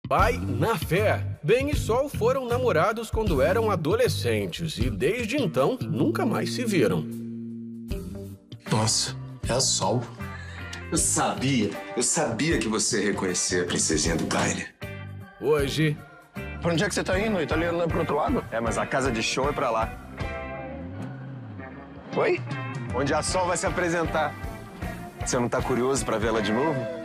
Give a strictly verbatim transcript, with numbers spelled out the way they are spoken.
Pai na fé. Ben e Sol foram namorados quando eram adolescentes e desde então nunca mais se viram. Nossa, é a Sol. Eu sabia, eu sabia que você ia reconhecer a princesinha do baile. Hoje... Pra onde é que você tá indo? O italiano não é pro outro lado? É, mas a casa de show é pra lá. Oi? Onde a Sol vai se apresentar. Você não tá curioso pra vê-la de novo?